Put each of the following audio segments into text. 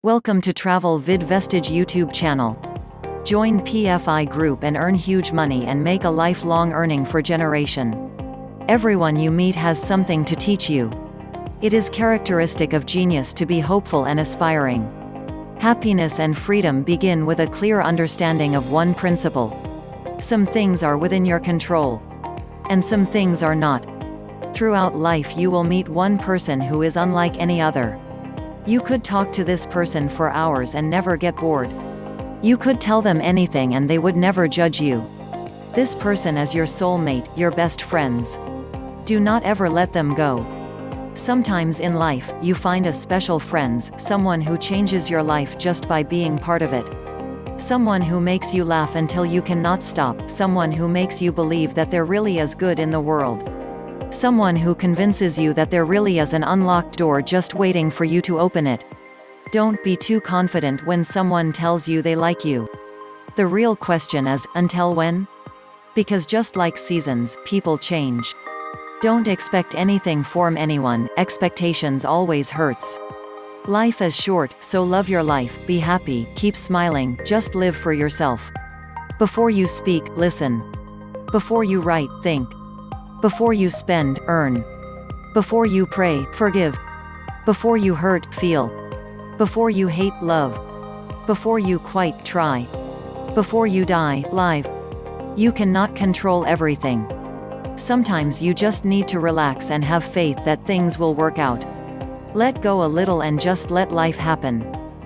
Welcome to Travel vidVestige YouTube channel. Join PFI group and earn huge money and make a lifelong earning for generation. Everyone you meet has something to teach you. It is characteristic of genius to be hopeful and aspiring. Happiness and freedom begin with a clear understanding of one principle. Some things are within your control. And some things are not. Throughout life you will meet one person who is unlike any other. You could talk to this person for hours and never get bored. You could tell them anything and they would never judge you. This person is your soulmate, your best friends. Do not ever let them go. Sometimes in life, you find a special friends, someone who changes your life just by being part of it. Someone who makes you laugh until you cannot stop, someone who makes you believe that there really is good in the world. Someone who convinces you that there really is an unlocked door just waiting for you to open it. Don't be too confident when someone tells you they like you. The real question is, until when? Because just like seasons, people change. Don't expect anything from anyone, expectations always hurts. Life is short, so love your life, be happy, keep smiling, just live for yourself. Before you speak, listen. Before you write, think. Before you spend, earn. Before you pray, forgive. Before you hurt, feel. Before you hate, love. Before you quite, try. Before you die, live. You cannot control everything. Sometimes you just need to relax and have faith that things will work out. Let go a little and just let life happen.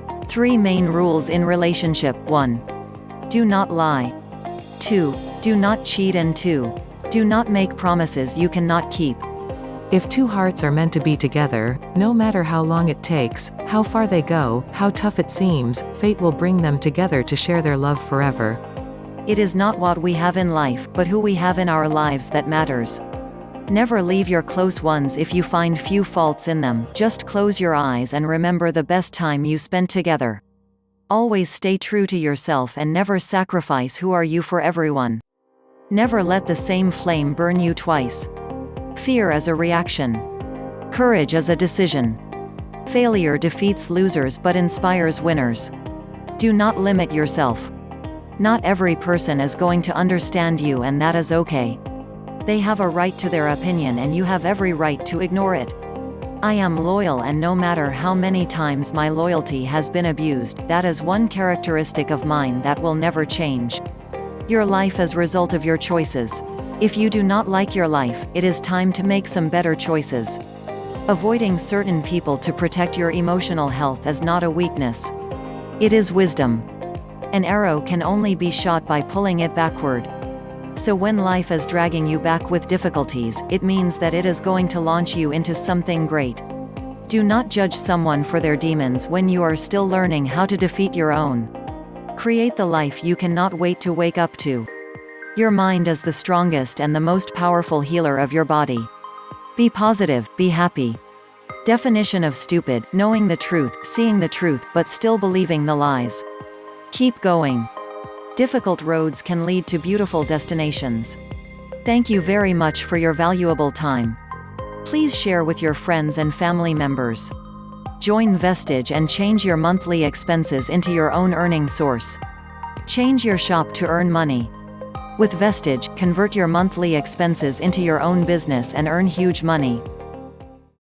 3 main rules in relationship. 1. Do not lie. 2. Do not cheat, and 2. Do not make promises you cannot keep. If two hearts are meant to be together, no matter how long it takes, how far they go, how tough it seems, fate will bring them together to share their love forever. It is not what we have in life, but who we have in our lives that matters. Never leave your close ones if you find few faults in them. Just close your eyes and remember the best time you spent together. Always stay true to yourself and never sacrifice who are you for everyone. Never let the same flame burn you twice. Fear is a reaction. Courage is a decision. Failure defeats losers but inspires winners. Do not limit yourself. Not every person is going to understand you, and that is okay. They have a right to their opinion and you have every right to ignore it. I am loyal, and no matter how many times my loyalty has been abused, that is one characteristic of mine that will never change. Your life is a result of your choices. If you do not like your life, it is time to make some better choices. Avoiding certain people to protect your emotional health is not a weakness. It is wisdom. An arrow can only be shot by pulling it backward. So when life is dragging you back with difficulties, it means that it is going to launch you into something great. Do not judge someone for their demons when you are still learning how to defeat your own. Create the life you cannot wait to wake up to. Your mind is the strongest and the most powerful healer of your body. Be positive, be happy. Definition of stupid: knowing the truth, seeing the truth, but still believing the lies. Keep going. Difficult roads can lead to beautiful destinations. Thank you very much for your valuable time. Please share with your friends and family members. Join Vestige and change your monthly expenses into your own earning source. Change your shop to earn money. With Vestige, convert your monthly expenses into your own business and earn huge money.